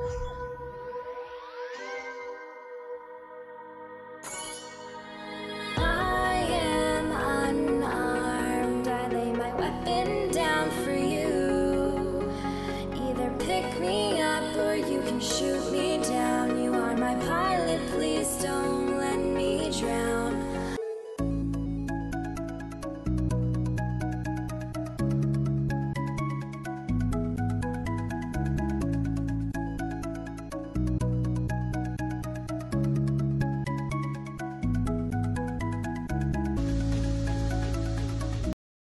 I am unarmed, I lay my weapon down for you. Either pick me up or you can shoot me down. You are my pilot, please don't let me drown.